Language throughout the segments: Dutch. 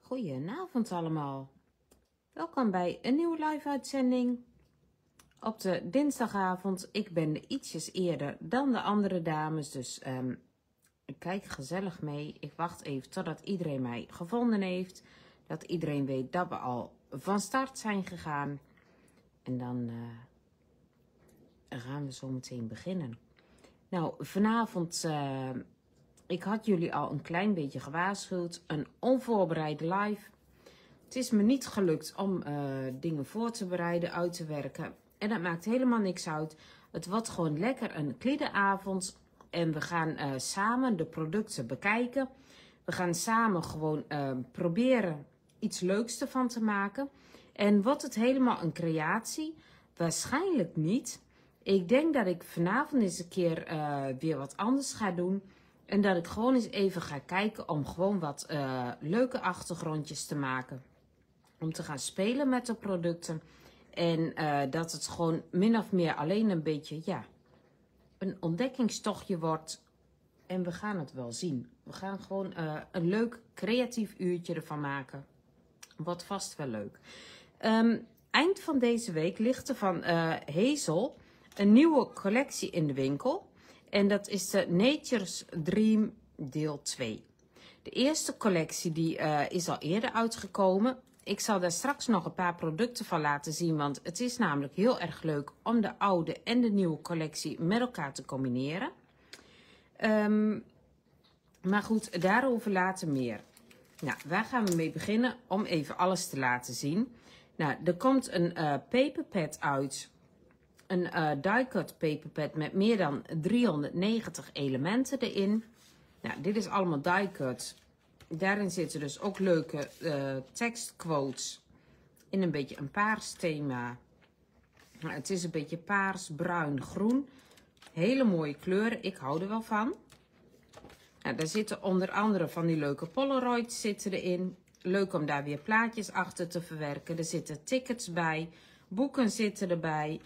Goedenavond allemaal. Welkom bij een nieuwe live-uitzending op de dinsdagavond. Ik ben er ietsjes eerder dan de andere dames, dus ik kijk gezellig mee. Ik wacht even totdat iedereen mij gevonden heeft. Dat iedereen weet dat we al van start zijn gegaan. En dan gaan we zo meteen beginnen. Nou, vanavond... ik had jullie al een klein beetje gewaarschuwd. Een onvoorbereide live. Het is me niet gelukt om dingen voor te bereiden, uit te werken. En dat maakt helemaal niks uit. Het wordt gewoon lekker een avond. En we gaan samen de producten bekijken. We gaan samen gewoon proberen iets leuks ervan te maken. En wordt het helemaal een creatie? Waarschijnlijk niet. Ik denk dat ik vanavond eens een keer weer wat anders ga doen. En dat ik gewoon eens even ga kijken om gewoon wat leuke achtergrondjes te maken. Om te gaan spelen met de producten. En dat het gewoon min of meer alleen een beetje, ja, een ontdekkingstochtje wordt. En we gaan het wel zien. We gaan gewoon een leuk creatief uurtje ervan maken. Wordt vast wel leuk. Eind van deze week ligt er van Hazel een nieuwe collectie in de winkel. En dat is de Nature's Dream deel 2. De eerste collectie die is al eerder uitgekomen. Ik zal daar straks nog een paar producten van laten zien. Want het is namelijk heel erg leuk om de oude en de nieuwe collectie met elkaar te combineren. Maar goed, daarover later meer. Nou, waar gaan we mee beginnen om even alles te laten zien? Nou, er komt een paperpad uit. Een die-cut paperpad met meer dan 390 elementen erin. Nou, dit is allemaal die-cut. Daarin zitten dus ook leuke tekstquotes in een beetje een paars thema. Nou, het is een beetje paars, bruin, groen. Hele mooie kleuren, ik hou er wel van. Nou, daar zitten onder andere van die leuke Polaroids zitten erin. Leuk om daar weer plaatjes achter te verwerken. Er zitten tickets bij, boeken zitten erbij.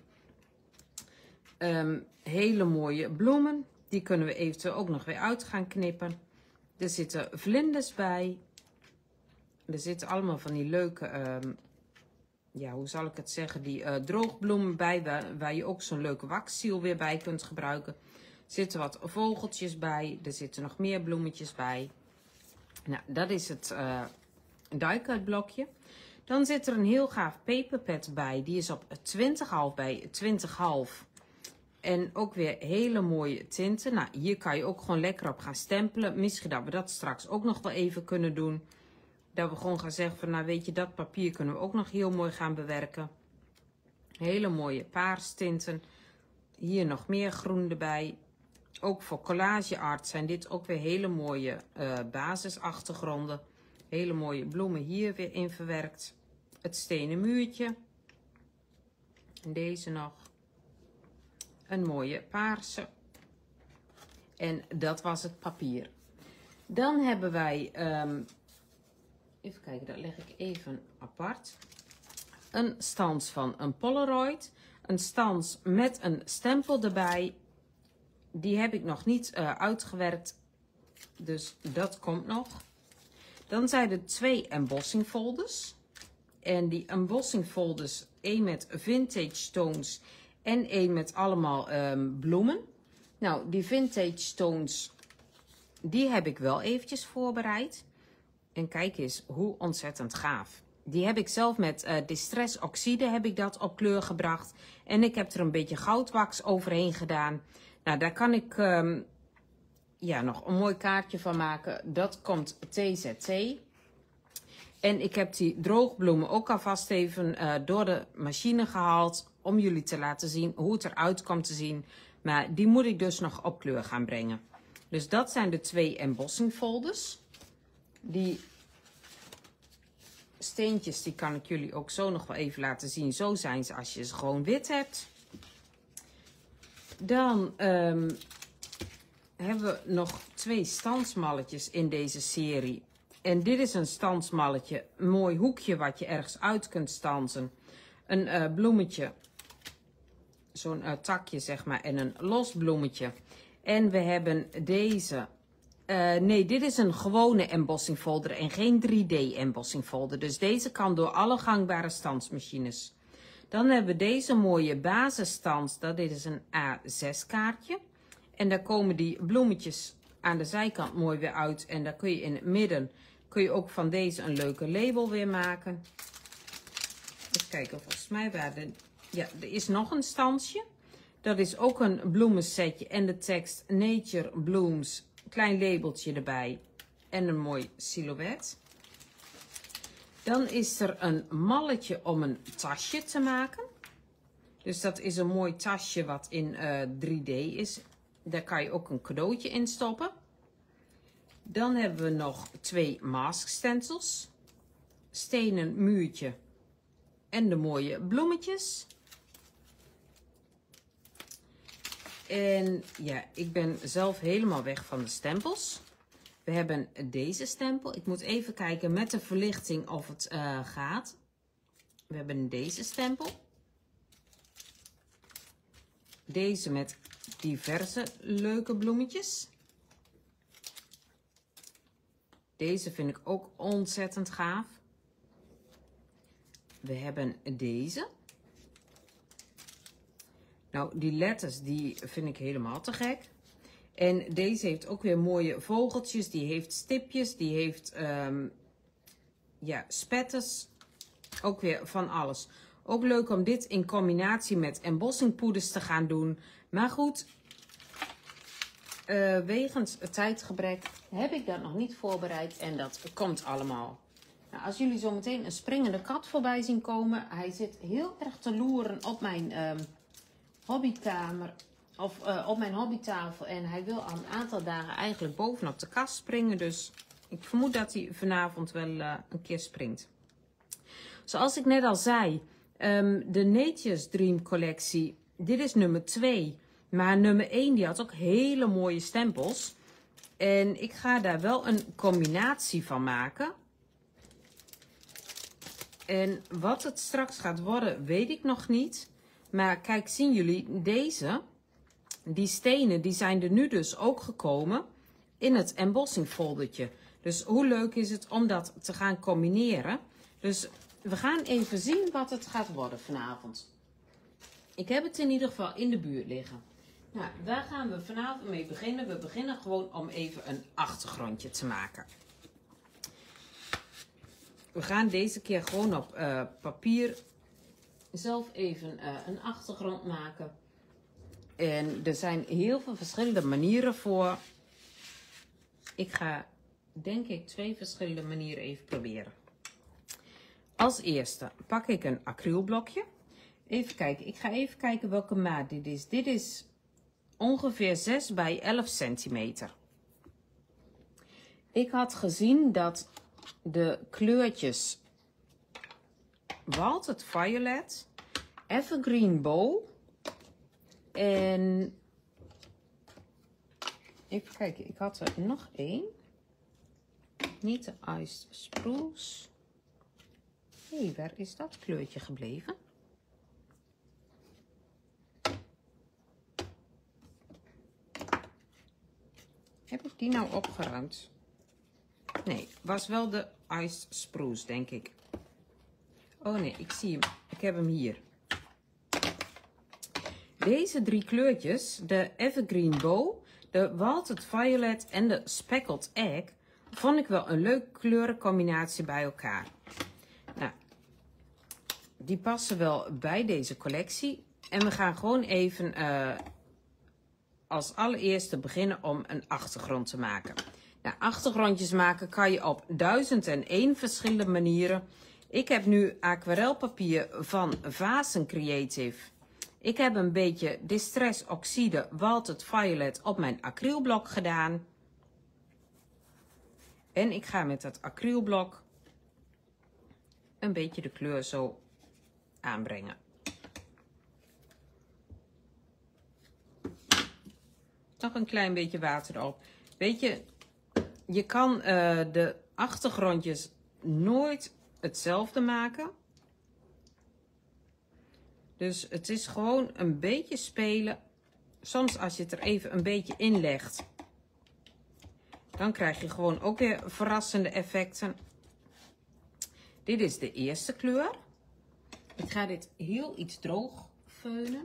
Hele mooie bloemen. Die kunnen we eventueel ook nog weer uit gaan knippen. Er zitten vlinders bij. Er zitten allemaal van die leuke, ja, hoe zal ik het zeggen, die droogbloemen bij. Waar je ook zo'n leuke waxziel weer bij kunt gebruiken. Er zitten wat vogeltjes bij. Er zitten nog meer bloemetjes bij. Nou, dat is het die-cut blokje. Dan zit er een heel gaaf paperpad bij. Die is op 20,5 bij 20,5. En ook weer hele mooie tinten. Nou, hier kan je ook gewoon lekker op gaan stempelen. Misschien dat we dat straks ook nog wel even kunnen doen. Dat we gewoon gaan zeggen van, nou weet je, dat papier kunnen we ook nog heel mooi gaan bewerken. Hele mooie paarstinten. Hier nog meer groen erbij. Ook voor collage art zijn dit ook weer hele mooie basisachtergronden. Hele mooie bloemen hier weer in verwerkt. Het stenen muurtje. En deze nog. Een mooie paarse. En dat was het papier. Dan hebben wij, even kijken, dat leg ik even apart. Een stans van een Polaroid. Een stans met een stempel erbij. Die heb ik nog niet uitgewerkt. Dus dat komt nog. Dan zijn er 2 embossing folders. En die embossing folders, 1 met vintage stones en 1 met allemaal bloemen. Nou, die vintage stones, die heb ik wel eventjes voorbereid. En kijk eens hoe ontzettend gaaf. Die heb ik zelf met Distress Oxide heb ik dat op kleur gebracht. En ik heb er een beetje goudwax overheen gedaan. Nou, daar kan ik ja, nog een mooi kaartje van maken. Dat komt TZT. En ik heb die droogbloemen ook alvast even door de machine gehaald. Om jullie te laten zien hoe het eruit komt te zien. Maar die moet ik dus nog op kleur gaan brengen. Dus dat zijn de 2 embossing folders. Die steentjes die kan ik jullie ook zo nog wel even laten zien. Zo zijn ze als je ze gewoon wit hebt. Dan hebben we nog 2 stansmalletjes in deze serie. En dit is een stansmalletje. Een mooi hoekje wat je ergens uit kunt stansen. Een bloemetje. Zo'n takje zeg maar. En een los bloemetje. En we hebben deze Nee, dit is een gewone embossing folder en geen 3D embossing folder. Dus deze kan door alle gangbare standsmachines. Dan hebben we deze mooie basisstands. Dat is een A6 kaartje. En daar komen die bloemetjes aan de zijkant mooi weer uit. En daar kun je in het midden, kun je ook van deze een leuke label weer maken. Even kijken, volgens mij waren ja, er is nog een standje. Dat is ook een bloemensetje en de tekst Nature Blooms. Klein labeltje erbij en een mooi silhouet. Dan is er een malletje om een tasje te maken. Dus dat is een mooi tasje wat in 3D is. Daar kan je ook een cadeautje in stoppen. Dan hebben we nog 2 mask stencils. Stenen muurtje en de mooie bloemetjes. En ja, ik ben zelf helemaal weg van de stempels. We hebben deze stempel. Ik moet even kijken met de verlichting of het gaat. We hebben deze stempel. Deze met diverse leuke bloemetjes. Deze vind ik ook ontzettend gaaf. We hebben deze. Nou, die letters, die vind ik helemaal te gek. En deze heeft ook weer mooie vogeltjes. Die heeft stipjes. Die heeft ja, spetters. Ook weer van alles. Ook leuk om dit in combinatie met embossingpoeders te gaan doen. Maar goed, wegens het tijdgebrek heb ik dat nog niet voorbereid. En dat komt allemaal. Nou, als jullie zo meteen een springende kat voorbij zien komen. Hij zit heel erg te loeren op mijn hobbykamer. Of op mijn hobbytafel. En hij wil al een aantal dagen eigenlijk bovenop de kast springen. Dus ik vermoed dat hij vanavond wel een keer springt. Zoals ik net al zei. De Nature's Dream collectie. Dit is nummer 2. Maar nummer 1 die had ook hele mooie stempels. En ik ga daar wel een combinatie van maken. En wat het straks gaat worden weet ik nog niet. Maar kijk, zien jullie deze... Die stenen die zijn er nu dus ook gekomen in het embossing foldertje. Dus hoe leuk is het om dat te gaan combineren. Dus we gaan even zien wat het gaat worden vanavond. Ik heb het in ieder geval in de buurt liggen. Nou, waar gaan we vanavond mee beginnen? We beginnen gewoon om even een achtergrondje te maken. We gaan deze keer gewoon op papier zelf even een achtergrond maken. En er zijn heel veel verschillende manieren voor. Ik ga, denk ik, 2 verschillende manieren even proberen. Als eerste pak ik een acrylblokje. Even kijken, ik ga even kijken welke maat dit is. Dit is ongeveer 6 bij 11 centimeter. Ik had gezien dat de kleurtjes Wilted Violet, Evergreen Bow en even kijken, ik had er nog 1. Niet de Iced Spruce. Hé, waar is dat kleurtje gebleven? Heb ik die nou opgeruimd? Nee, was wel de Iced Spruce, denk ik. Oh nee, ik zie hem. Ik heb hem hier. Deze 3 kleurtjes, de Evergreen Bow, de Wilted Violet en de Speckled Egg, vond ik wel een leuke kleurencombinatie bij elkaar. Nou, die passen wel bij deze collectie. En we gaan gewoon even als allereerste beginnen om een achtergrond te maken. Nou, achtergrondjes maken kan je op 1001 verschillende manieren. Ik heb nu aquarelpapier van Vazen Creative. Ik heb een beetje Distress Oxide Wilted Violet op mijn acrylblok gedaan. En ik ga met dat acrylblok een beetje de kleur zo aanbrengen. Nog een klein beetje water erop. Weet je, je kan de achtergrondjes nooit hetzelfde maken. Dus het is gewoon een beetje spelen. Soms als je het er even een beetje in legt, Dan krijg je gewoon ook weer verrassende effecten. Dit is de eerste kleur. Ik ga dit heel iets droog veunen.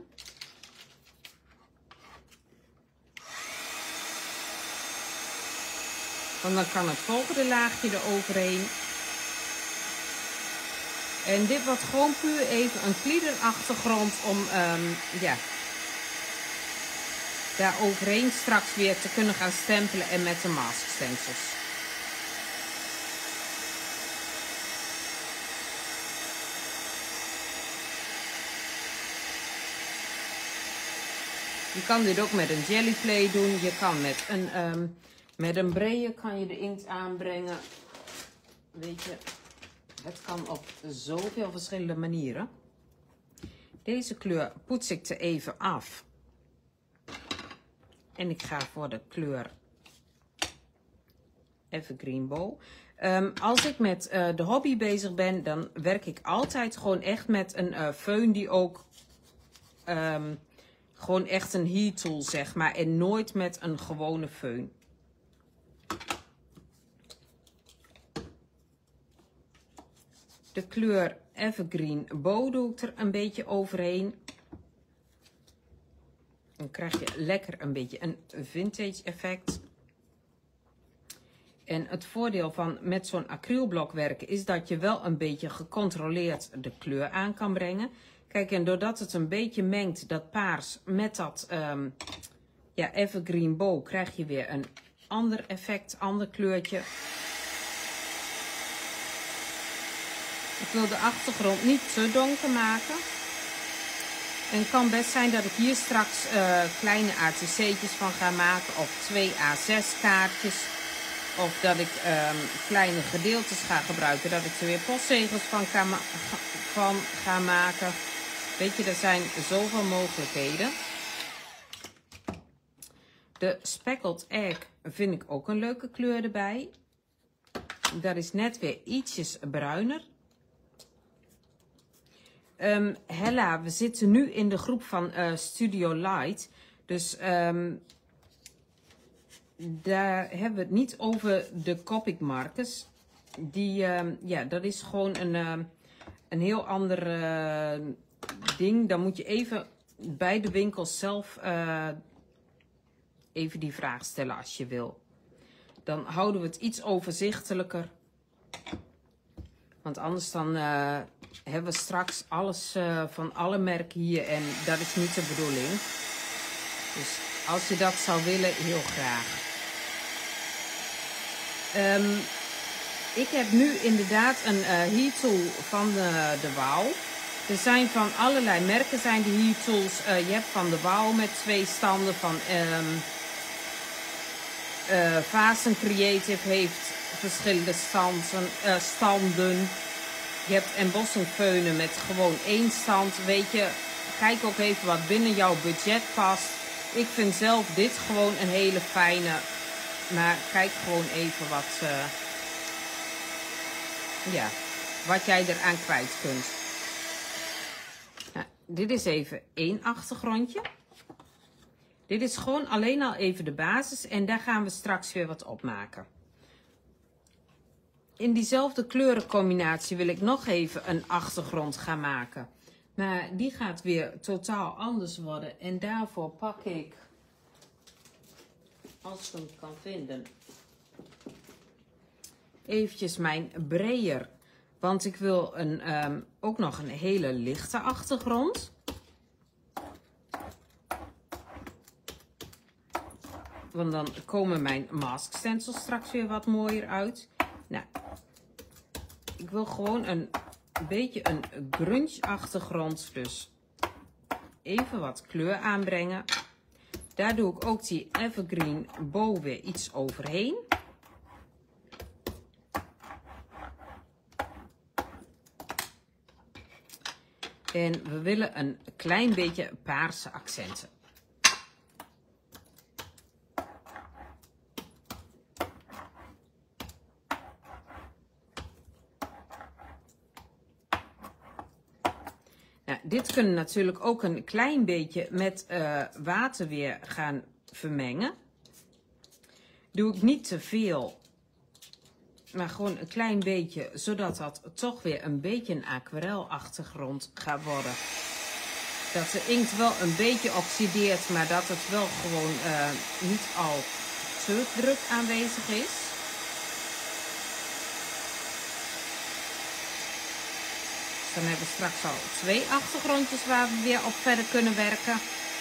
Want dan kan het volgende laagje eroverheen. En dit wordt gewoon puur even een gliederachtergrond om ja, daar overheen straks weer te kunnen gaan stempelen en met de mask stencils. Je kan dit ook met een jellyplay doen. Je kan met een braille kan je de inkt aanbrengen. Weet je, het kan op zoveel verschillende manieren. Deze kleur poets ik er even af. En ik ga voor de kleur Evergreen Bow. Als ik met de hobby bezig ben, dan werk ik altijd gewoon echt met een föhn die ook gewoon echt een heat tool, zeg maar. En nooit met een gewone föhn. De kleur Evergreen Bow doe ik er een beetje overheen. Dan krijg je lekker een beetje een vintage effect. En het voordeel van met zo'n acrylblok werken is dat je wel een beetje gecontroleerd de kleur aan kan brengen. Kijk, en doordat het een beetje mengt, dat paars met dat ja, Evergreen Bow, krijg je weer een ander effect, ander kleurtje. Ik wil de achtergrond niet te donker maken. En het kan best zijn dat ik hier straks kleine ATC'tjes van ga maken. Of 2 A6 kaartjes. Of dat ik kleine gedeeltes ga gebruiken. Dat ik er weer postzegels van ga maken. Weet je, er zijn zoveel mogelijkheden. De Speckled Egg vind ik ook een leuke kleur erbij. Dat is net weer ietsjes bruiner. Hella, we zitten nu in de groep van Studio Light. Dus daar hebben we het niet over de Copic markers. Die, ja, dat is gewoon een heel ander ding. Dan moet je even bij de winkels zelf even die vraag stellen als je wil. Dan houden we het iets overzichtelijker. Want anders dan hebben we straks alles van alle merken hier en dat is niet de bedoeling. Dus als je dat zou willen, heel graag. Ik heb nu inderdaad een heat tool van de Wow. Er zijn van allerlei merken zijn die heat tools. Je hebt van de Wow met 2 standen. Van Vasen Creative heeft verschillende standen. Je hebt embossingfeunen met gewoon 1 stand. Weet je, kijk ook even wat binnen jouw budget past. Ik vind zelf dit gewoon een hele fijne. Maar kijk gewoon even ja, wat jij eraan kwijt kunt. Nou, dit is even 1 achtergrondje. Dit is gewoon alleen al even de basis. En daar gaan we straks weer wat op maken. In diezelfde kleurencombinatie wil ik nog even een achtergrond gaan maken. Maar die gaat weer totaal anders worden. En daarvoor pak ik, als ik hem kan vinden, eventjes mijn brayer. Want ik wil ook nog een hele lichte achtergrond. Want dan komen mijn mask stencils straks weer wat mooier uit. Nou, ik wil gewoon een beetje een grunge achtergrond. Dus even wat kleur aanbrengen. Daar doe ik ook die Evergreen Bow weer iets overheen. En we willen een klein beetje paarse accenten. Nou, dit kunnen we natuurlijk ook een klein beetje met water weer gaan vermengen. doe ik niet te veel. Maar gewoon een klein beetje, zodat dat toch weer een beetje een aquarelachtergrond gaat worden. Dat de inkt wel een beetje oxideert, maar dat het wel gewoon niet al te druk aanwezig is. Dus dan hebben we straks al 2 achtergrondjes waar we weer op verder kunnen werken.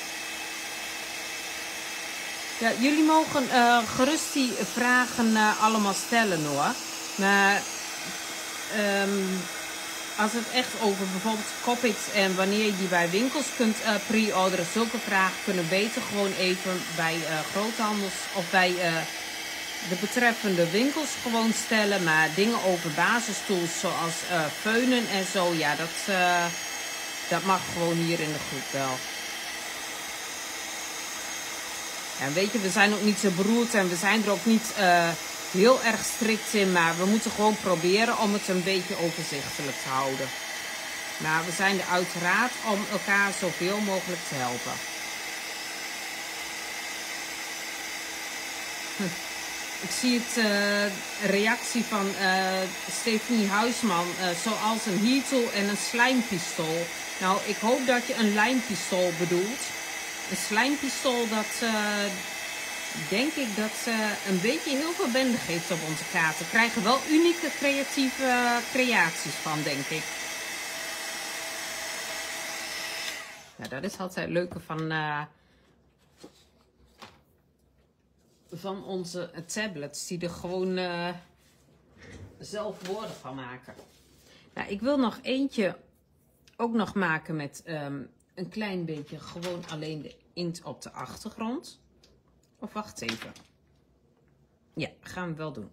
Ja, jullie mogen gerust die vragen allemaal stellen hoor. Maar als het echt over bijvoorbeeld Copics en wanneer je die bij winkels kunt pre-orderen, zulke vragen kunnen beter gewoon even bij groothandels of bij de betreffende winkels gewoon stellen. Maar dingen over basistools zoals feunen en zo, ja, dat mag gewoon hier in de groep wel. En weet je, we zijn ook niet zo beroerd en we zijn er ook niet heel erg strikt in, maar we moeten gewoon proberen om het een beetje overzichtelijk te houden. Maar we zijn er uiteraard om elkaar zoveel mogelijk te helpen. Ik zie het reactie van Stefanie Huisman, zoals een heatle en een slijmpistool. Nou, ik hoop dat je een lijmpistool bedoelt. Een slijmpistool, dat denk ik dat een beetje heel veel bende geeft op onze kaarten. We krijgen wel unieke creatieve creaties van, denk ik. Nou, dat is altijd het leuke van onze tablets, die er gewoon zelf woorden van maken. Nou, ik wil nog eentje ook nog maken met een klein beetje gewoon alleen de inkt op de achtergrond. Of wacht even. Ja, gaan we wel doen.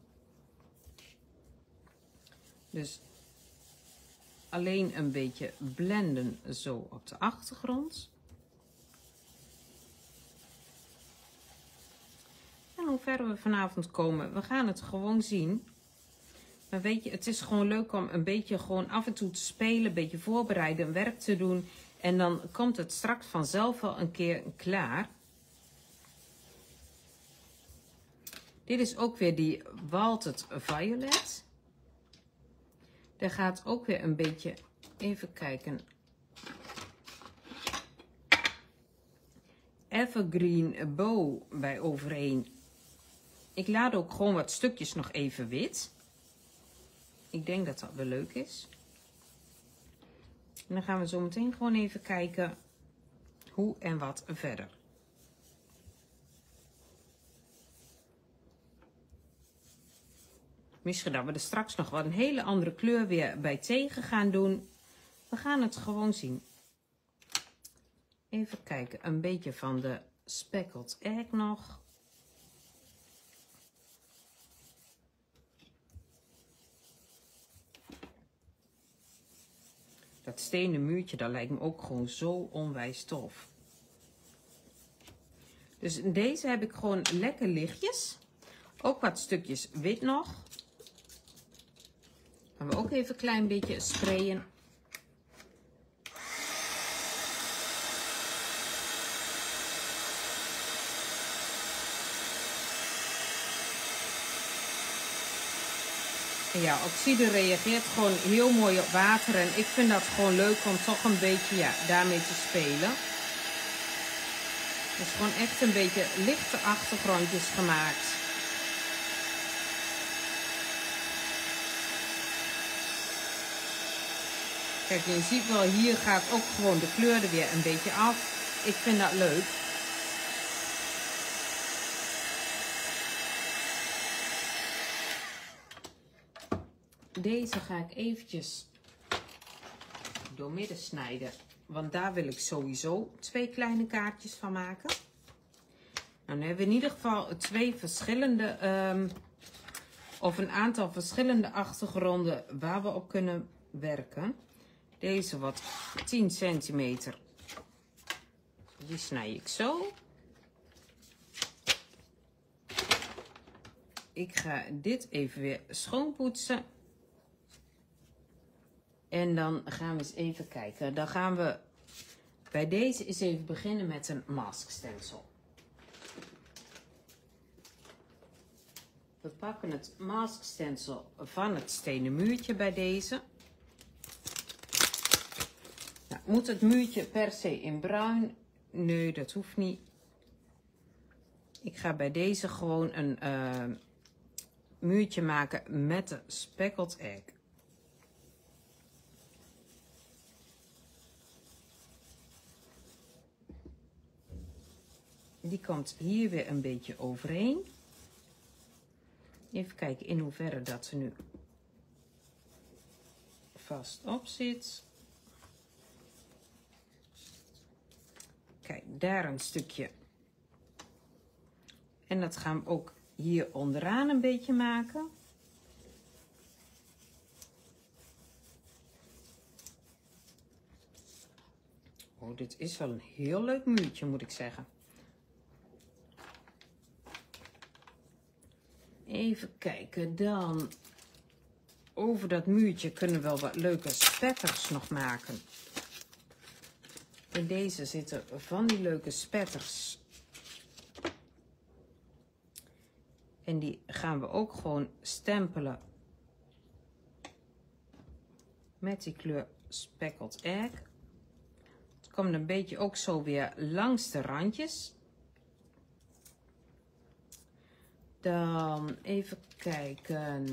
Dus alleen een beetje blenden zo op de achtergrond. En hoe ver we vanavond komen, we gaan het gewoon zien. Maar weet je, het is gewoon leuk om een beetje gewoon af en toe te spelen, een beetje voorbereiden, werk te doen. En dan komt het straks vanzelf wel een keer klaar. Dit is ook weer die Wilted Violet. Daar gaat ook weer een beetje, even kijken, Evergreen Bow bij overheen. Ik laat ook gewoon wat stukjes nog even wit. Ik denk dat dat wel leuk is. En dan gaan we zo meteen gewoon even kijken hoe en wat verder. Misschien dat we er straks nog wel een hele andere kleur weer bij tegen gaan doen. We gaan het gewoon zien. Even kijken, een beetje van de Speckled Egg nog. Dat stenen muurtje, dat lijkt me ook gewoon zo onwijs tof. Dus in deze heb ik gewoon lekker lichtjes. Ook wat stukjes wit nog. Gaan we ook even een klein beetje sprayen. En ja, oxide reageert gewoon heel mooi op water. En ik vind dat gewoon leuk om toch een beetje, ja, daarmee te spelen. Dus gewoon echt een beetje lichte achtergrondjes gemaakt. Kijk, je ziet wel, hier gaat ook gewoon de kleur er weer een beetje af. Ik vind dat leuk. Deze ga ik eventjes doormidden snijden. Want daar wil ik sowieso 2 kleine kaartjes van maken. Nou, dan hebben we in ieder geval 2 verschillende, of een aantal verschillende achtergronden waar we op kunnen werken. Deze wat 10 centimeter. Die snij ik zo. Ik ga dit even weer schoonpoetsen. En dan gaan we eens even kijken. Dan gaan we bij deze eens even beginnen met een mask stencil. We pakken het mask stencil van het stenen muurtje bij deze. Nou, moet het muurtje per se in bruin? Nee, dat hoeft niet. Ik ga bij deze gewoon een muurtje maken met de speckled egg. Die komt hier weer een beetje overheen. Even kijken in hoeverre dat ze nu vast op zit. Kijk, daar een stukje. En dat gaan we ook hier onderaan een beetje maken. Oh, dit is wel een heel leuk muurtje, moet ik zeggen. Even kijken, dan over dat muurtje kunnen we wel wat leuke spetters nog maken. In deze zitten van die leuke spetters. En die gaan we ook gewoon stempelen met die kleur speckled egg. Het komt een beetje ook zo weer langs de randjes. Dan even kijken.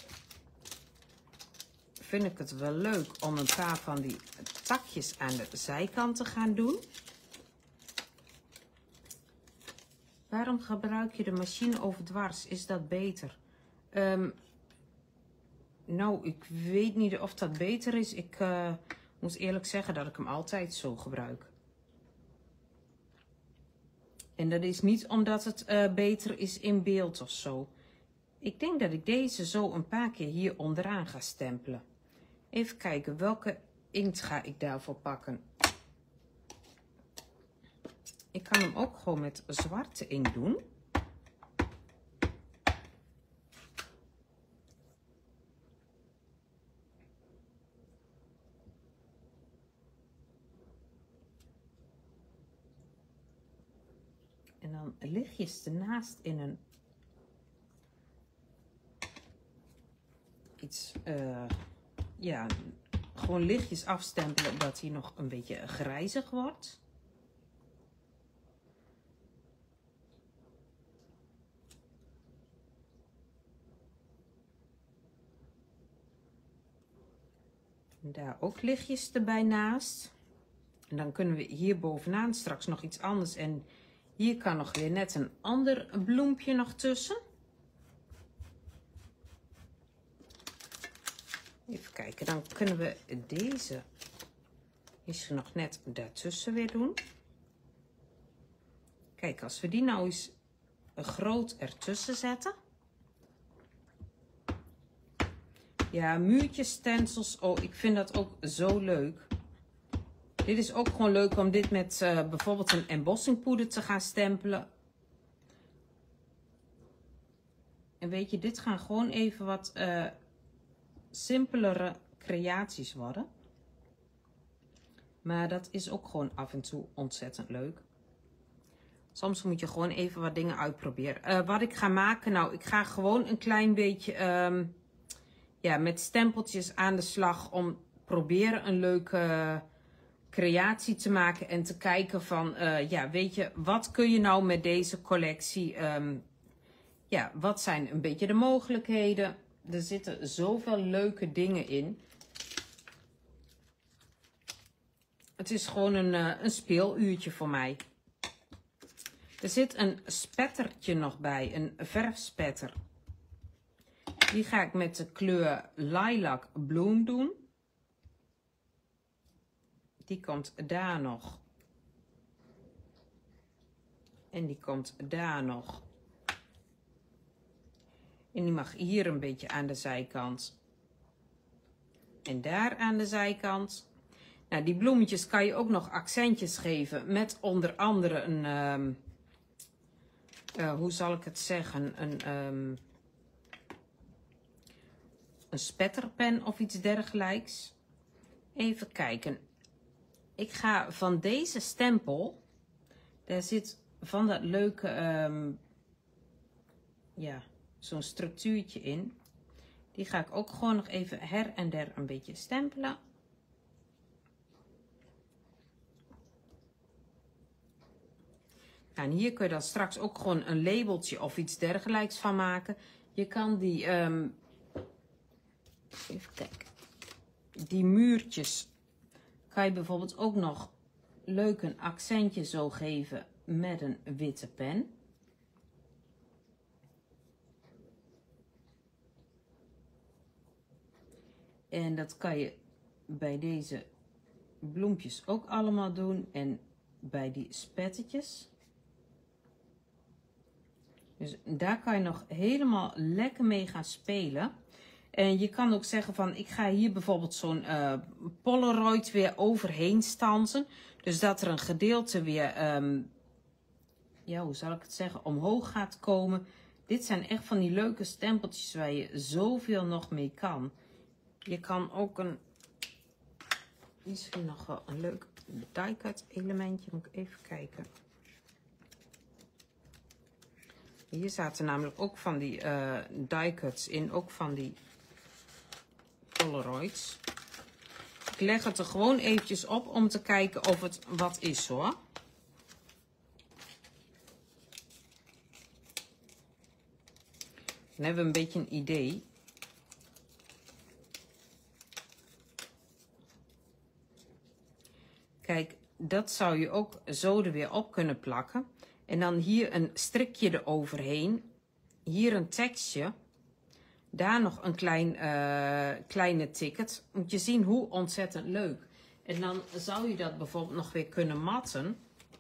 Vind ik het wel leuk om een paar van die takjes aan de zijkant te gaan doen. Waarom gebruik je de machine overdwars? Is dat beter? Nou, ik weet niet of dat beter is. Ik moet eerlijk zeggen dat ik hem altijd zo gebruik. En dat is niet omdat het beter is in beeld of zo. Ik denk dat ik deze zo een paar keer hier onderaan ga stempelen. Even kijken, welke inkt ga ik daarvoor pakken? Ik kan hem ook gewoon met zwarte inkt doen. En dan lichtjes ernaast in een iets, ja, gewoon lichtjes afstempelen dat hij nog een beetje grijzig wordt. En daar ook lichtjes erbij naast. En dan kunnen we hier bovenaan straks nog iets anders. En hier kan nog weer net een ander bloempje nog tussen. Even kijken, dan kunnen we deze is er nog net daartussen weer doen. Kijk, als we die nou eens groot ertussen zetten. Ja, muurtjes, stencils. Oh, ik vind dat ook zo leuk. Dit is ook gewoon leuk om dit met bijvoorbeeld een embossingpoeder te gaan stempelen. En weet je, dit gaan gewoon even wat simpelere creaties worden. Maar dat is ook gewoon af en toe ontzettend leuk. Soms moet je gewoon even wat dingen uitproberen. Wat ik ga maken, nou, ik ga gewoon een klein beetje ja, met stempeltjes aan de slag om proberen een leuke creatie te maken en te kijken van, ja, weet je, wat kun je nou met deze collectie, ja, wat zijn een beetje de mogelijkheden? Er zitten zoveel leuke dingen in. Het is gewoon een speeluurtje voor mij. Er zit een spettertje nog bij, een verfspetter. Die ga ik met de kleur Lilac Bloom doen. Die komt daar nog. En die komt daar nog. En die mag hier een beetje aan de zijkant. En daar aan de zijkant. Nou, die bloemetjes kan je ook nog accentjes geven. Met onder andere een, hoe zal ik het zeggen? Een spetterpen of iets dergelijks. Even kijken. Ik ga van deze stempel. Daar zit van dat leuke, ja, zo'n structuurtje in. Die ga ik ook gewoon nog even her en der een beetje stempelen. Nou, en hier kun je dan straks ook gewoon een labeltje of iets dergelijks van maken. Je kan die, even kijken, die muurtjes kan je bijvoorbeeld ook nog leuk een accentje zo geven met een witte pen. En dat kan je bij deze bloempjes ook allemaal doen en bij die spettetjes. Dus daar kan je nog helemaal lekker mee gaan spelen. En je kan ook zeggen van, ik ga hier bijvoorbeeld zo'n Polaroid weer overheen stansen. Dus dat er een gedeelte weer, ja, hoe zal ik het zeggen, omhoog gaat komen. Dit zijn echt van die leuke stempeltjes waar je zoveel nog mee kan. Je kan ook misschien nog wel een leuk die cut elementje, moet ik even kijken. Hier zaten namelijk ook van die die cuts in, ook van die Polaroids. Ik leg het er gewoon eventjes op om te kijken of het wat is hoor. Dan hebben we een beetje een idee. Kijk, dat zou je ook zo er weer op kunnen plakken. En dan hier een strikje eroverheen. Hier een tekstje. Daar nog een kleine ticket. Moet je zien hoe ontzettend leuk. En dan zou je dat bijvoorbeeld nog weer kunnen matten.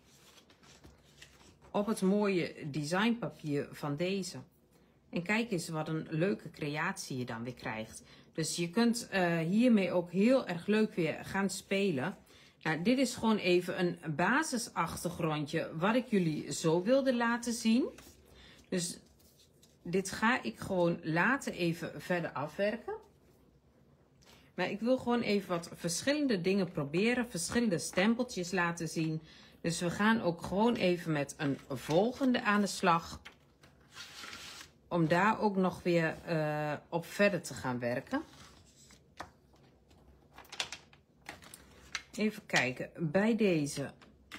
Op het mooie designpapier van deze. En kijk eens wat een leuke creatie je dan weer krijgt. Dus je kunt hiermee ook heel erg leuk weer gaan spelen. Nou, dit is gewoon even een basisachtergrondje wat ik jullie zo wilde laten zien. Dus dit ga ik gewoon later even verder afwerken. Maar ik wil gewoon even wat verschillende dingen proberen. Verschillende stempeltjes laten zien. Dus we gaan ook gewoon even met een volgende aan de slag. Om daar ook nog weer op verder te gaan werken. Even kijken, bij deze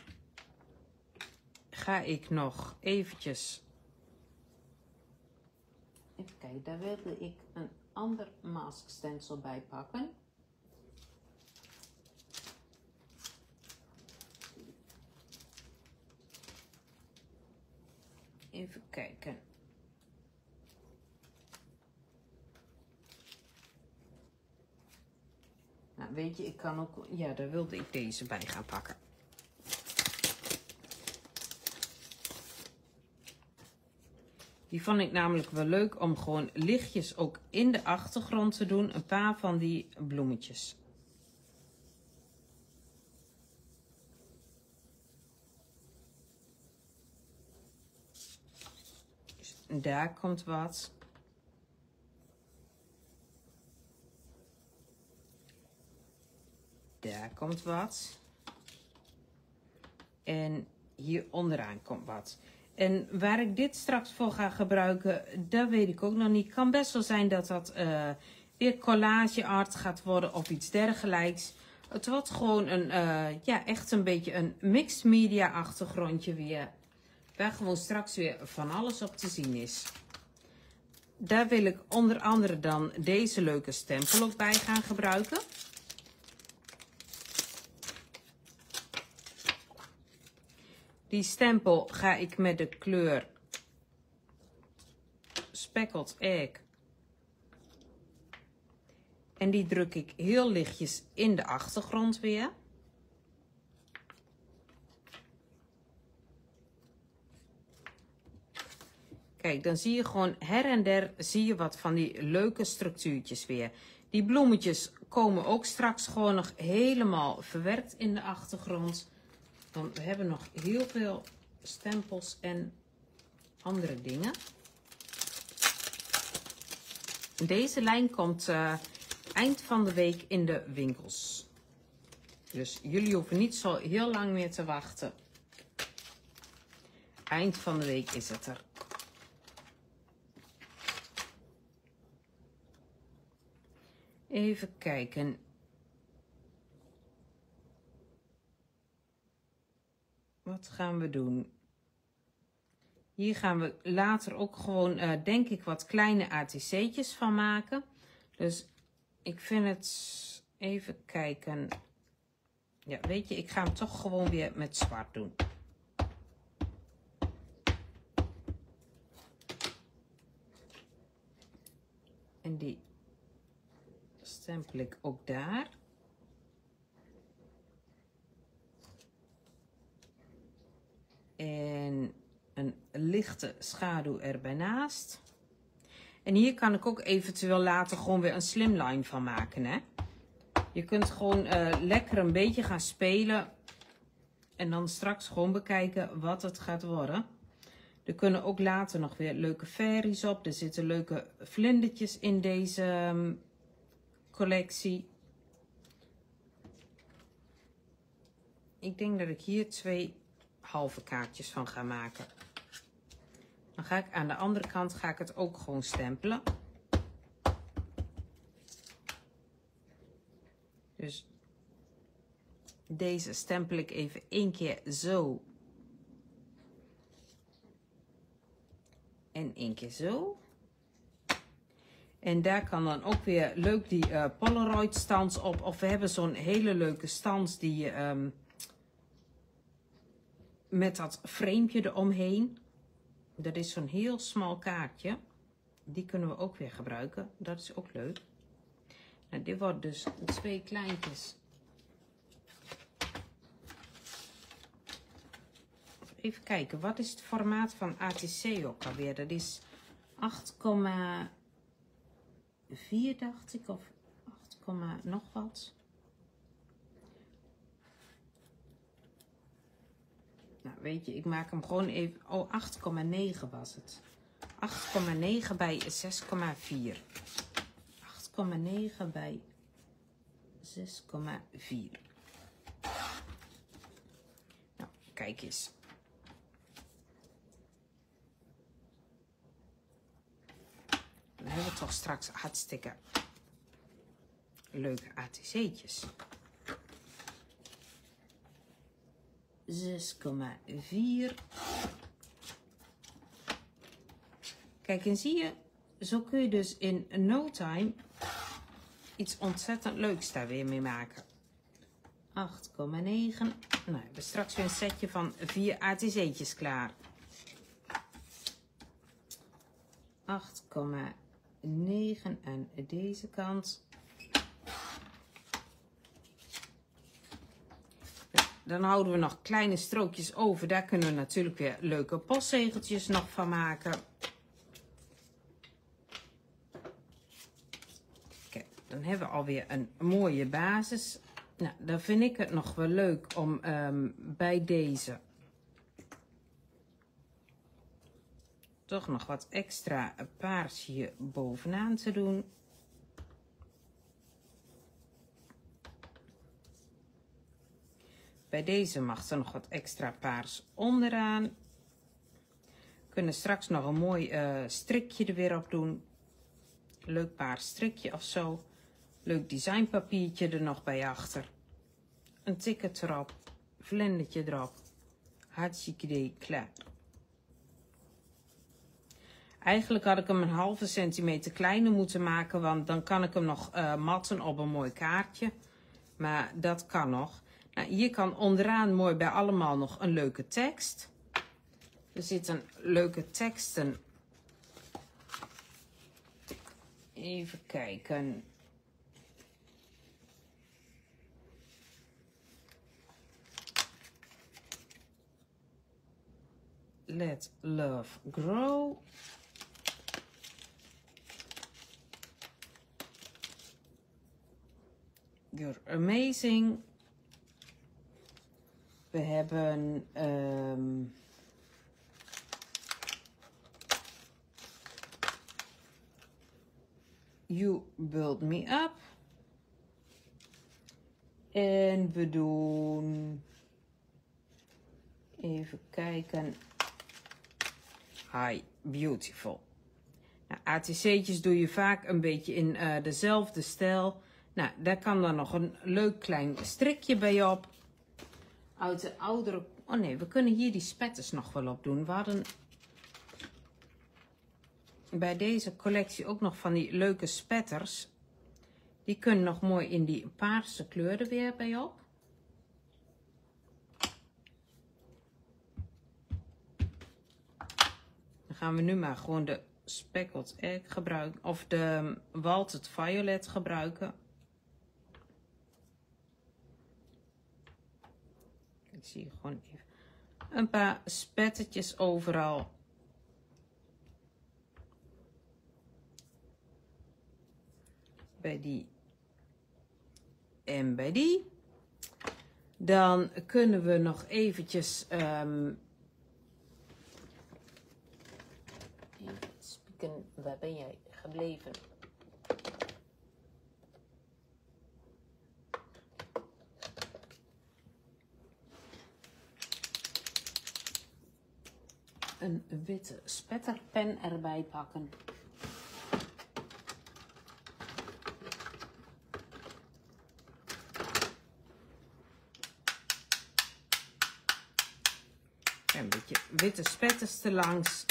ga ik nog eventjes, even kijken, daar wilde ik een ander mask stencil bij pakken. Even kijken. Nou, weet je, ik kan ook, ja, daar wilde ik deze bij gaan pakken. Die vond ik namelijk wel leuk om gewoon lichtjes ook in de achtergrond te doen. Een paar van die bloemetjes. Dus daar komt wat. Daar komt wat. En hier onderaan komt wat. En waar ik dit straks voor ga gebruiken, dat weet ik ook nog niet. Kan best wel zijn dat dat weer collage art gaat worden of iets dergelijks. Het wordt gewoon een, ja, echt een beetje een mixed media achtergrondje weer. Waar gewoon straks weer van alles op te zien is. Daar wil ik onder andere dan deze leuke stempel ook bij gaan gebruiken. Die stempel ga ik met de kleur Speckled Egg. En die druk ik heel lichtjes in de achtergrond weer. Kijk, dan zie je gewoon her en der zie je wat van die leuke structuurtjes weer. Die bloemetjes komen ook straks gewoon nog helemaal verwerkt in de achtergrond. Want we hebben nog heel veel stempels en andere dingen. Deze lijn komt eind van de week in de winkels. Dus jullie hoeven niet zo heel lang meer te wachten. Eind van de week is het er. Even kijken. Wat gaan we doen? Hier gaan we later ook gewoon, denk ik, wat kleine ATC'tjes van maken. Dus ik vind het... Even kijken. Ja, weet je, ik ga hem toch gewoon weer met zwart doen. En die stempel ik ook daar. En een lichte schaduw erbij naast. En hier kan ik ook eventueel later gewoon weer een slimline van maken, hè. Je kunt gewoon lekker een beetje gaan spelen. En dan straks gewoon bekijken wat het gaat worden. Er kunnen ook later nog weer leuke fairies op. Er zitten leuke vlindertjes in deze collectie. Ik denk dat ik hier 2 halve kaartjes van ga maken. Dan ga ik aan de andere kant het ook gewoon stempelen. Dus deze stempel ik even 1 keer zo. En 1 keer zo. En daar kan dan ook weer leuk die Polaroid stands op. Of we hebben zo'n hele leuke stands die je met dat framepje eromheen. Dat is zo'n heel smal kaartje. Die kunnen we ook weer gebruiken. Dat is ook leuk. Nou, dit wordt dus 2 kleintjes. Even kijken, wat is het formaat van ATC ook alweer? Dat is 8,4 dacht ik, of 8, nog wat. Nou, weet je, ik maak hem gewoon even... Oh, 8,9 was het. 8,9 bij 6,4. 8,9 bij 6,4. Nou, kijk eens. Dan hebben we toch straks hartstikke leuke ATC'tjes. 6,4. Kijk, en zie je, zo kun je dus in no time iets ontzettend leuks daar weer mee maken. 8,9. Nou, we hebben straks weer een setje van 4 ATC'tjes klaar. 8,9 aan deze kant. Dan houden we nog kleine strookjes over. Daar kunnen we natuurlijk weer leuke postzegeltjes nog van maken. Kijk, dan hebben we alweer een mooie basis. Nou, dan vind ik het nog wel leuk om bij deze toch nog wat extra paars hier bovenaan te doen. Bij deze mag er nog wat extra paars onderaan. We kunnen straks nog een mooi strikje er weer op doen. Leuk paars strikje of zo. Leuk designpapiertje er nog bij achter. Een ticket erop. Vlindertje erop. Hartstikke idee, klaar. Eigenlijk had ik hem een halve centimeter kleiner moeten maken. Want dan kan ik hem nog matten op een mooi kaartje. Maar dat kan nog. Nou, hier kan onderaan mooi bij allemaal nog een leuke tekst. Er zitten leuke teksten. Even kijken. Let love grow. You're amazing. We hebben You build me up. En we doen even kijken. Hi, beautiful. Nou, ATC'tjes doe je vaak een beetje in dezelfde stijl. Nou, daar kan dan nog een leuk klein strikje bij op. Uit de oudere... Oh nee, we kunnen hier die spetters nog wel op doen. We hadden bij deze collectie ook nog van die leuke spetters. Die kunnen nog mooi in die paarse kleur er weer bij op. Dan gaan we nu maar gewoon de Speckled Egg gebruiken. Of de Walterd Violet gebruiken. Ik zie gewoon even een paar spettertjes overal. Bij die en bij die. Dan kunnen we nog eventjes even spieken. Waar ben jij gebleven? Een witte spetterpen erbij pakken. Een beetje witte spetters erlangs.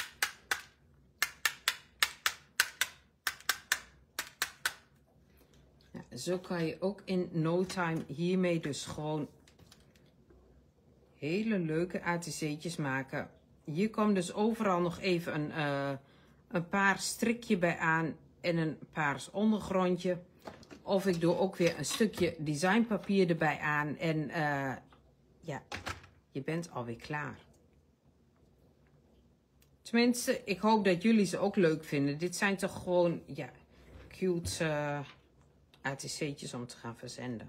Ja, zo kan je ook in no time hiermee dus gewoon hele leuke ATC'tjes maken. Hier komt dus overal nog even een paar strikje bij aan en een paars ondergrondje. Of ik doe ook weer een stukje designpapier erbij aan en ja, je bent alweer klaar. Tenminste, ik hoop dat jullie ze ook leuk vinden. Dit zijn toch gewoon, ja, cute ATC'tjes om te gaan verzenden.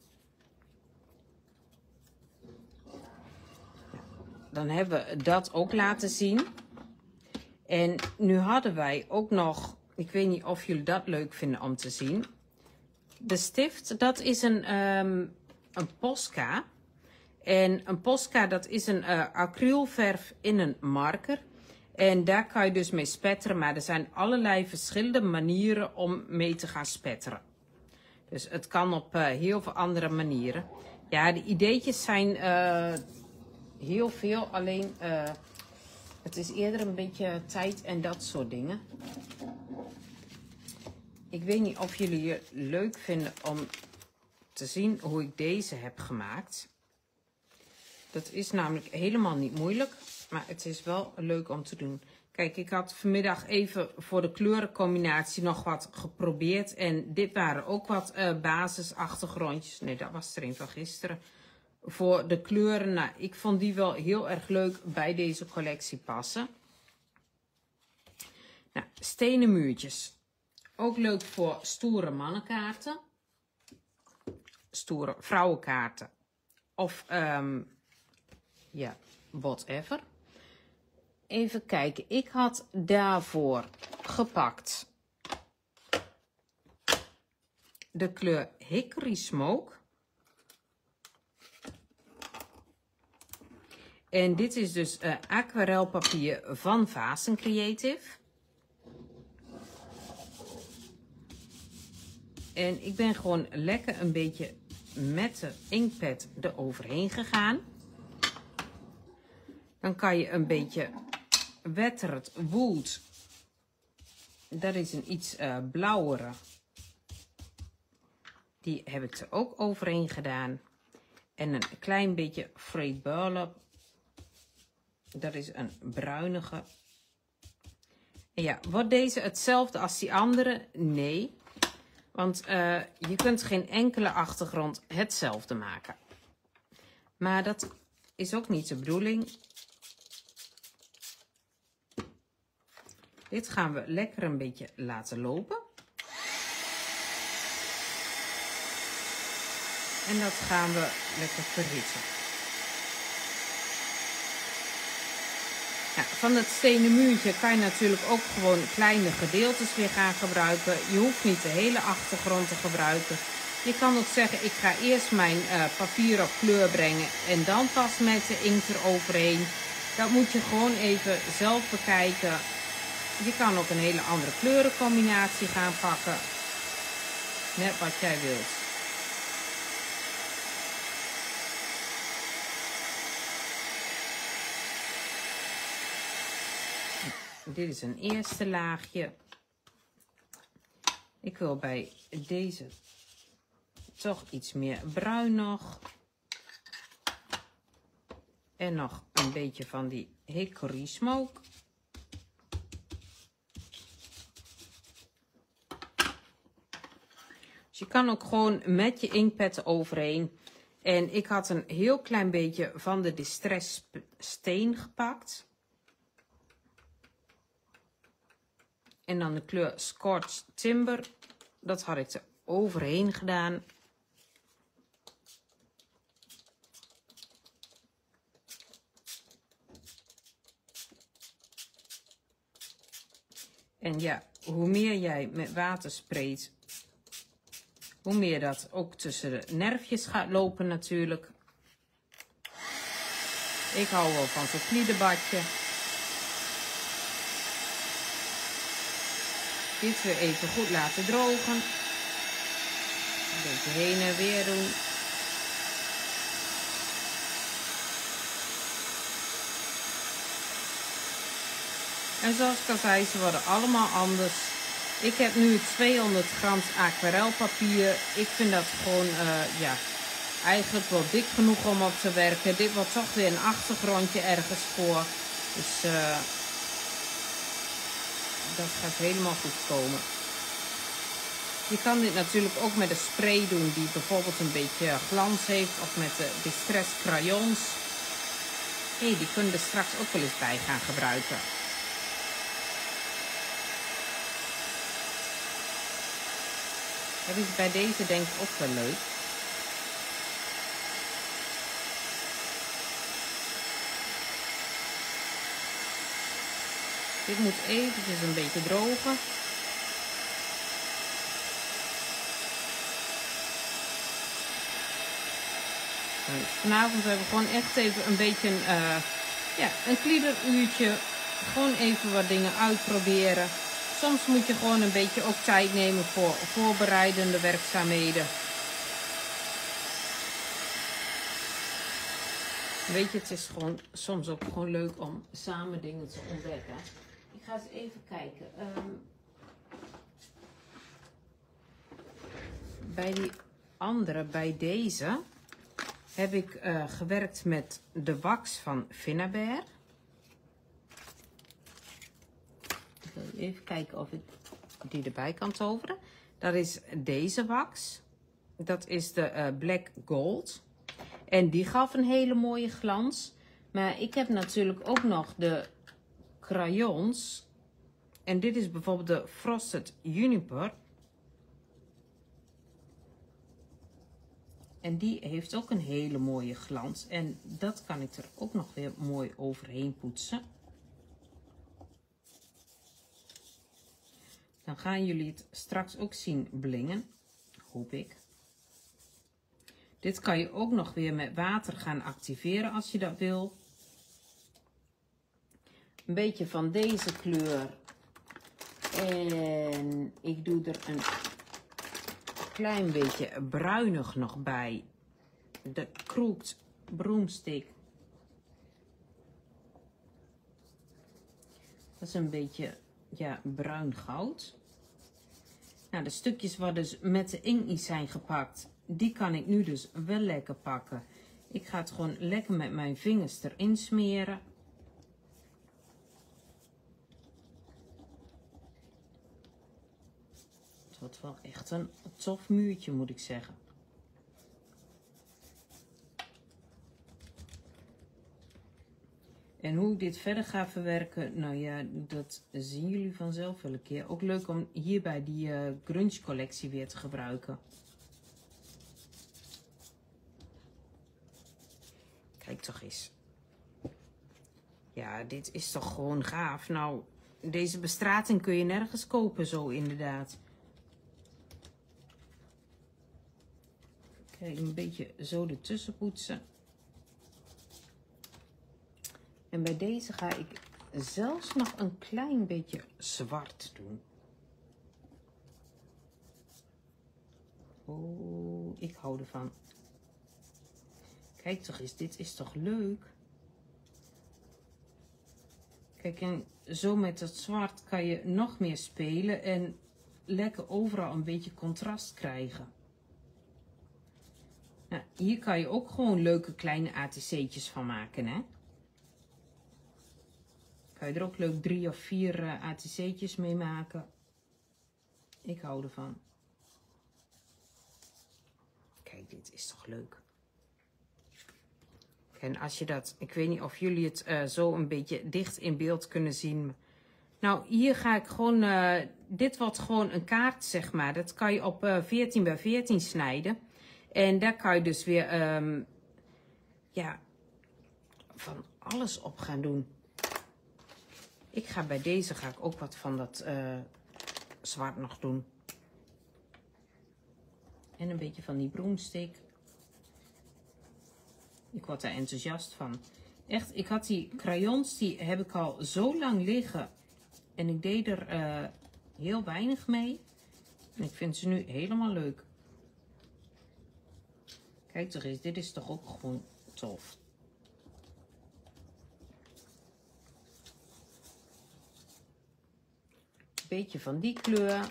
Ja, dan hebben we dat ook laten zien. En nu hadden wij ook nog, ik weet niet of jullie dat leuk vinden om te zien. De stift, dat is een Posca. En een Posca, dat is een acrylverf in een marker. En daar kan je dus mee spetteren, maar er zijn allerlei verschillende manieren om mee te gaan spetteren. Dus het kan op heel veel andere manieren. Ja, de ideetjes zijn heel veel, alleen het is eerder een beetje tijd en dat soort dingen. Ik weet niet of jullie het leuk vinden om te zien hoe ik deze heb gemaakt. Dat is namelijk helemaal niet moeilijk. Maar het is wel leuk om te doen. Kijk, ik had vanmiddag even voor de kleurencombinatie nog wat geprobeerd. En dit waren ook wat basisachtergrondjes. Nee, dat was er een van gisteren. Voor de kleuren, nou, ik vond die wel heel erg leuk bij deze collectie passen. Nou, stenen muurtjes. Ook leuk voor stoere mannenkaarten. Stoere vrouwenkaarten. Of, ja, whatever. Even kijken, ik had daarvoor gepakt de kleur Hickory Smoke. En dit is dus aquarelpapier van Vasen Creative. En ik ben gewoon lekker een beetje met de inkpad eroverheen gegaan. Dan kan je een beetje Weathered Wood. Dat is een iets blauwere. Die heb ik er ook overheen gedaan. En een klein beetje Frayed Burlap. Dat is een bruinige. En ja, wordt deze hetzelfde als die andere? Nee. Want je kunt geen enkele achtergrond hetzelfde maken. Maar dat is ook niet de bedoeling. Dit gaan we lekker een beetje laten lopen. En dat gaan we lekker verhitten. Ja, van het stenen muurtje kan je natuurlijk ook gewoon kleine gedeeltes weer gaan gebruiken. Je hoeft niet de hele achtergrond te gebruiken. Je kan ook zeggen, ik ga eerst mijn papier op kleur brengen en dan pas met de inkt eroverheen. Dat moet je gewoon even zelf bekijken. Je kan ook een hele andere kleurencombinatie gaan pakken. Net wat jij wilt. Dit is een eerste laagje. Ik wil bij deze toch iets meer bruin nog. En nog een beetje van die hickory smoke. Dus je kan ook gewoon met je inkpad overheen. En ik had een heel klein beetje van de Distress steen gepakt. En dan de kleur Scorched Timber. Dat had ik er overheen gedaan. En ja, hoe meer jij met water spreekt, hoe meer dat ook tussen de nerfjes gaat lopen natuurlijk. Ik hou wel van zo'n vliedenbadje. Dit weer even goed laten drogen. Een beetje heen en weer doen. En zoals ik al zei, ze worden allemaal anders. Ik heb nu 200 gram aquarelpapier. Ik vind dat gewoon, ja, eigenlijk wel dik genoeg om op te werken. Dit wordt toch weer een achtergrondje ergens voor. Dus dat gaat helemaal goed komen. Je kan dit natuurlijk ook met een spray doen die bijvoorbeeld een beetje glans heeft. Of met de Distress crayons. Hey, die kunnen er straks ook wel eens bij gaan gebruiken. Dat is bij deze denk ik ook wel leuk. Dit moet eventjes een beetje drogen. En vanavond hebben we gewoon echt even een beetje een kliederuurtje. Gewoon even wat dingen uitproberen. Soms moet je gewoon een beetje ook tijd nemen voor voorbereidende werkzaamheden. Weet je, het is gewoon soms ook gewoon leuk om samen dingen te ontdekken. Ik ga eens even kijken. Bij die andere, bij deze, heb ik gewerkt met de wax van Finnabair. Ik wil even kijken of ik die erbij kan toveren. Dat is deze wax. Dat is de Black Gold. En die gaf een hele mooie glans. Maar ik heb natuurlijk ook nog de crayons. En dit is bijvoorbeeld de Frosted Juniper. En die heeft ook een hele mooie glans. En dat kan ik er ook nog weer mooi overheen poetsen. Dan gaan jullie het straks ook zien blingen. Hoop ik. Dit kan je ook nog weer met water gaan activeren als je dat wil. Een beetje van deze kleur. En ik doe er een klein beetje bruinig nog bij. De Crooked Broomstick. Dat is een beetje, ja, bruin goud. Nou, de stukjes waar dus met de inkt zijn gepakt, die kan ik nu dus wel lekker pakken. Ik ga het gewoon lekker met mijn vingers erin smeren. Het wordt wel echt een tof muurtje, moet ik zeggen. En hoe ik dit verder ga verwerken, nou ja, dat zien jullie vanzelf wel een keer. Ook leuk om hierbij die grunge collectie weer te gebruiken. Kijk toch eens. Ja, dit is toch gewoon gaaf. Nou, deze bestrating kun je nergens kopen zo inderdaad. Kijk, een beetje zo ertussen poetsen. En bij deze ga ik zelfs nog een klein beetje zwart doen. Oh, ik hou ervan. Kijk toch eens, dit is toch leuk? Kijk, en zo met dat zwart kan je nog meer spelen en lekker overal een beetje contrast krijgen. Nou, hier kan je ook gewoon leuke kleine ATC'tjes van maken, hè? Kan je er ook leuk 3 of 4 ATC'tjes mee maken. Ik hou ervan. Kijk, dit is toch leuk. En als je dat, ik weet niet of jullie het zo een beetje dicht in beeld kunnen zien. Nou, hier ga ik gewoon, dit wordt gewoon een kaart, zeg maar. Dat kan je op 14 bij 14 snijden. En daar kan je dus weer, ja, van alles op gaan doen. Ik ga bij deze ook wat van dat zwart nog doen. En een beetje van die broemstick. Ik word daar enthousiast van. Echt, ik had die crayons, die heb ik al zo lang liggen. En ik deed er heel weinig mee. En ik vind ze nu helemaal leuk. Kijk toch eens, dit is toch ook gewoon tof. Een beetje van die kleur.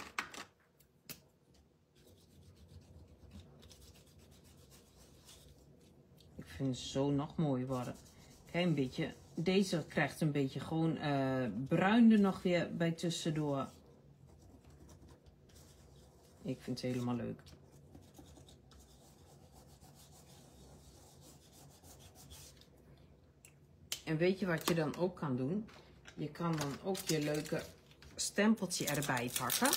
Ik vind ze zo nog mooi worden. Kijk, een beetje, deze krijgt een beetje gewoon bruin er nog weer bij tussendoor. Ik vind het helemaal leuk. En weet je wat je dan ook kan doen? Je kan dan ook je leuke stempeltje erbij pakken.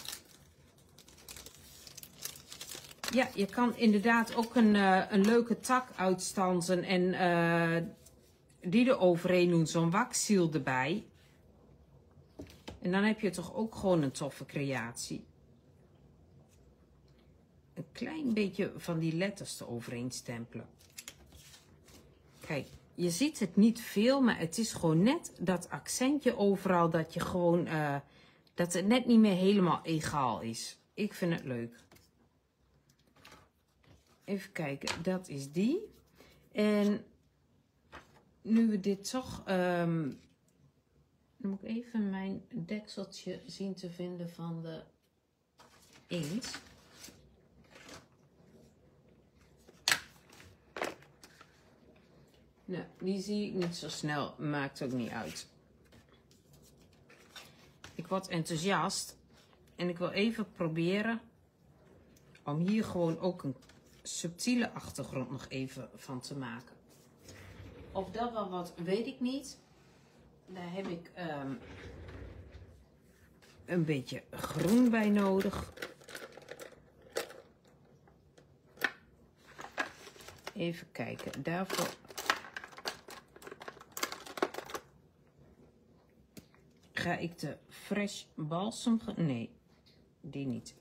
Ja, je kan inderdaad ook een leuke tak uitstansen en die er overheen doen, zo'n waxziel erbij. En dan heb je toch ook gewoon een toffe creatie. Een klein beetje van die letters eroverheen stempelen. Kijk, je ziet het niet veel, maar het is gewoon net dat accentje overal, dat je gewoon, dat het net niet meer helemaal egaal is. Ik vind het leuk. Even kijken, dat is die. En nu we dit toch, dan moet ik even mijn dekseltje zien te vinden van de inkt. Nou, die zie ik niet zo snel, maakt ook niet uit. Ik word enthousiast en ik wil even proberen om hier gewoon ook een subtiele achtergrond nog even van te maken. Of dat wel wat, weet ik niet. Daar heb ik een beetje groen bij nodig. Even kijken, daarvoor ga ik de Fresh Balsam, nee, die niet.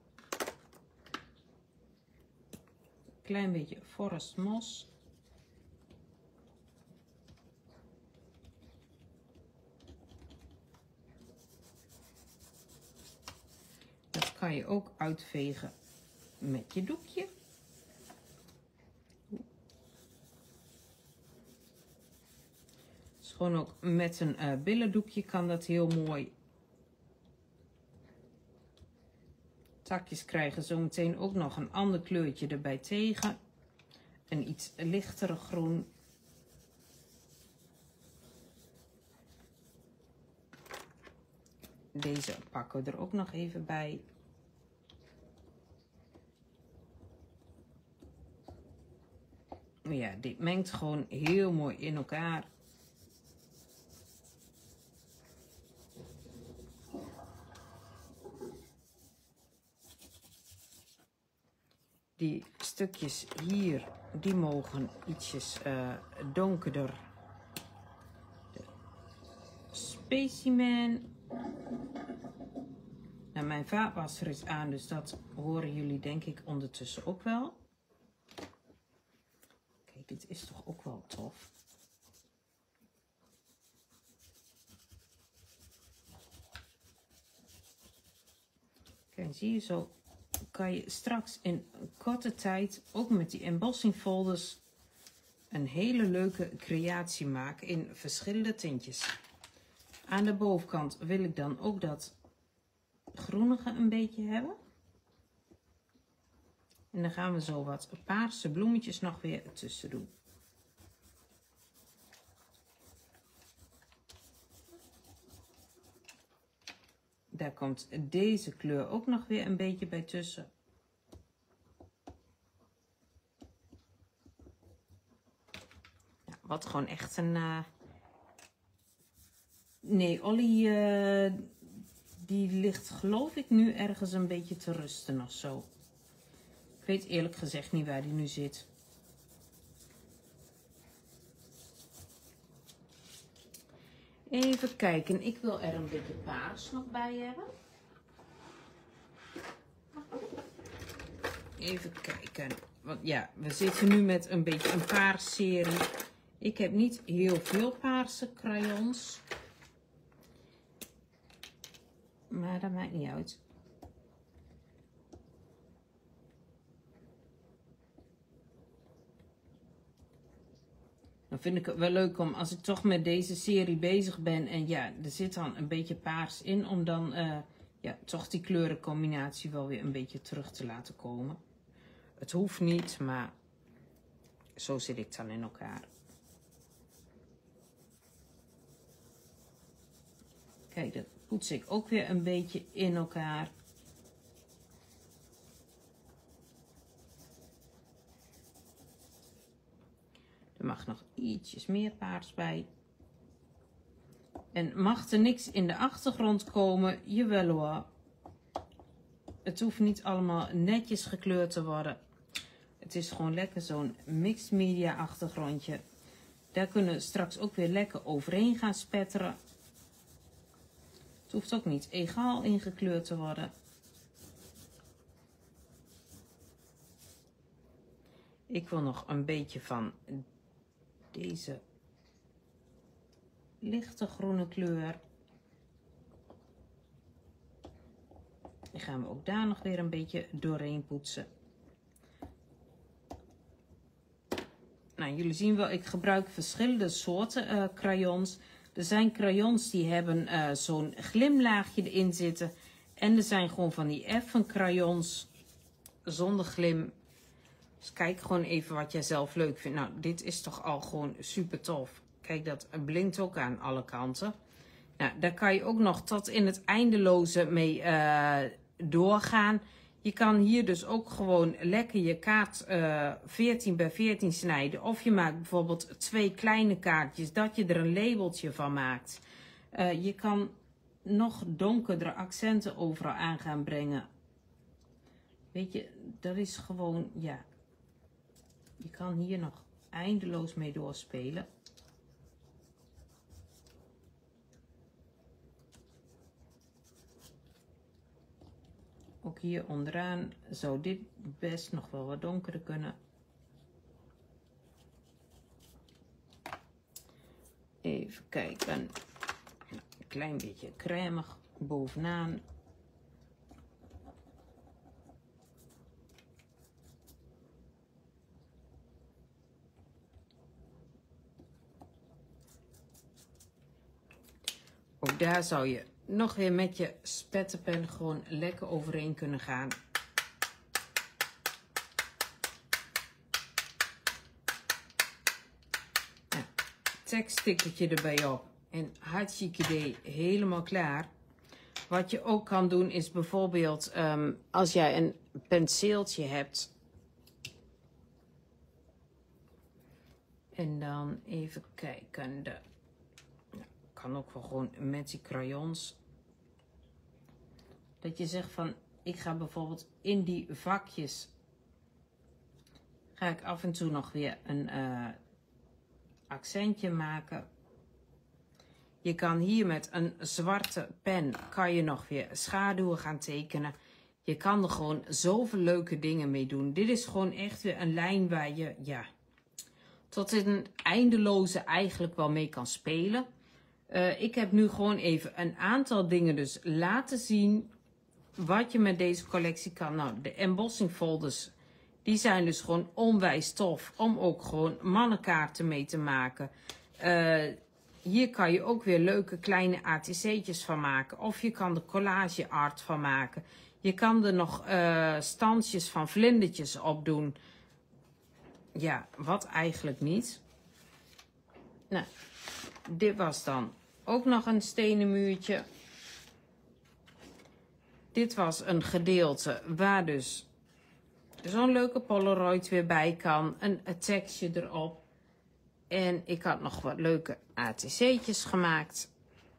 Klein beetje Forest Moss. Dat kan je ook uitvegen met je doekje. Dus gewoon ook met een billendoekje kan dat heel mooi. Takjes krijgen zometeen ook nog een ander kleurtje erbij tegen. Een iets lichtere groen. Deze pakken we er ook nog even bij. Ja, dit mengt gewoon heel mooi in elkaar. Die stukjes hier, die mogen ietsjes donkerder. De specimen. Nou, mijn vaatwasser is aan, dus dat horen jullie denk ik ondertussen ook wel. Kijk, dit is toch ook wel tof. Kijk, zie je, zo kan je straks in korte tijd, ook met die embossing folders, een hele leuke creatie maken in verschillende tintjes. Aan de bovenkant wil ik dan ook dat groenige een beetje hebben. En dan gaan we zo wat paarse bloemetjes nog weer tussen doen. Daar komt deze kleur ook nog weer een beetje bij tussen. Ja, wat gewoon echt een... Nee, Ollie die ligt geloof ik nu ergens een beetje te rusten of zo. Ik weet eerlijk gezegd niet waar die nu zit. Even kijken, ik wil er een beetje paars nog bij hebben. Even kijken, want ja, we zitten nu met een beetje een paarserie. Ik heb niet heel veel paarse crayons. Maar dat maakt niet uit. Dan vind ik het wel leuk om, als ik toch met deze serie bezig ben en ja, er zit dan een beetje paars in, om dan ja, toch die kleurencombinatie wel weer een beetje terug te laten komen. Het hoeft niet, maar zo zit ik dan in elkaar. Kijk, dat poets ik ook weer een beetje in elkaar. Er mag nog ietsjes meer paars bij. En mag er niks in de achtergrond komen? Jawel hoor. Het hoeft niet allemaal netjes gekleurd te worden. Het is gewoon lekker zo'n mixed media achtergrondje. Daar kunnen we straks ook weer lekker overheen gaan spetteren. Het hoeft ook niet egaal ingekleurd te worden. Ik wil nog een beetje van deze lichte groene kleur. Die gaan we ook daar nog weer een beetje doorheen poetsen. Nou, jullie zien wel, ik gebruik verschillende soorten crayons. Er zijn crayons die hebben zo'n glimlaagje erin zitten. En er zijn gewoon van die effen crayons zonder glim. Dus kijk gewoon even wat jij zelf leuk vindt. Nou, dit is toch al gewoon super tof. Kijk, dat blinkt ook aan alle kanten. Nou, daar kan je ook nog tot in het eindeloze mee doorgaan. Je kan hier dus ook gewoon lekker je kaart 14 bij 14 snijden. Of je maakt bijvoorbeeld 2 kleine kaartjes, dat je er een labeltje van maakt. Je kan nog donkerdere accenten overal aan gaan brengen. Weet je, dat is gewoon, ja. Je kan hier nog eindeloos mee doorspelen. Ook hier onderaan zou dit best nog wel wat donkerder kunnen. Even kijken. Een klein beetje cremig bovenaan. Ook daar zou je nog weer met je spetterpen gewoon lekker overheen kunnen gaan. Ja, tekststickertje erbij op. En hartstikke idee, helemaal klaar. Wat je ook kan doen is bijvoorbeeld als jij een penseeltje hebt. En dan even kijken. Kan ook wel gewoon met die crayons. Dat je zegt van, ik ga bijvoorbeeld in die vakjes. Ga ik af en toe nog weer een accentje maken. Je kan hier met een zwarte pen, kan je nog weer schaduwen gaan tekenen. Je kan er gewoon zoveel leuke dingen mee doen. Dit is gewoon echt weer een lijn waar je, ja, tot in een eindeloze eigenlijk wel mee kan spelen. Ik heb nu gewoon even een aantal dingen dus laten zien wat je met deze collectie kan. Nou, de embossing folders, die zijn dus gewoon onwijs tof om ook gewoon mannenkaarten mee te maken. Hier kan je ook weer leuke kleine ATC'tjes van maken. Of je kan er collage art van maken. Je kan er nog standjes van vlindertjes op doen. Ja, wat eigenlijk niet. Nou, dit was dan ook nog een stenen muurtje. Dit was een gedeelte waar dus zo'n leuke Polaroid weer bij kan. Een tekstje erop. En ik had nog wat leuke ATC'tjes gemaakt.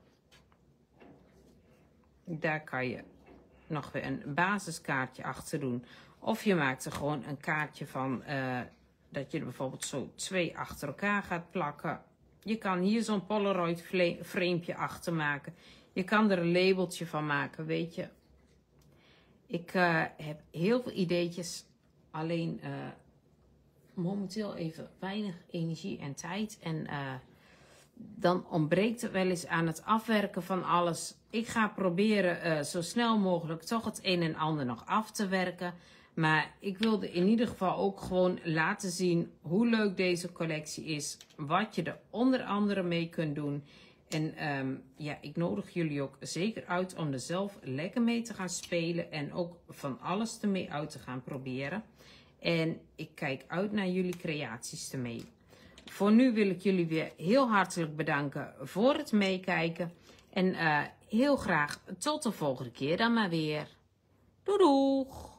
Daar kan je nog weer een basiskaartje achter doen. Of je maakt er gewoon een kaartje van dat je er bijvoorbeeld zo 2 achter elkaar gaat plakken. Je kan hier zo'n Polaroid framepje achter maken. Je kan er een labeltje van maken, weet je. Ik heb heel veel ideetjes. Alleen momenteel even weinig energie en tijd. En dan ontbreekt het wel eens aan het afwerken van alles. Ik ga proberen zo snel mogelijk toch het een en ander nog af te werken. Maar ik wilde in ieder geval ook gewoon laten zien hoe leuk deze collectie is. Wat je er onder andere mee kunt doen. En ja, ik nodig jullie ook zeker uit om er zelf lekker mee te gaan spelen. En ook van alles ermee uit te gaan proberen. En ik kijk uit naar jullie creaties ermee. Voor nu wil ik jullie weer heel hartelijk bedanken voor het meekijken. En heel graag tot de volgende keer dan maar weer. Doei doeg!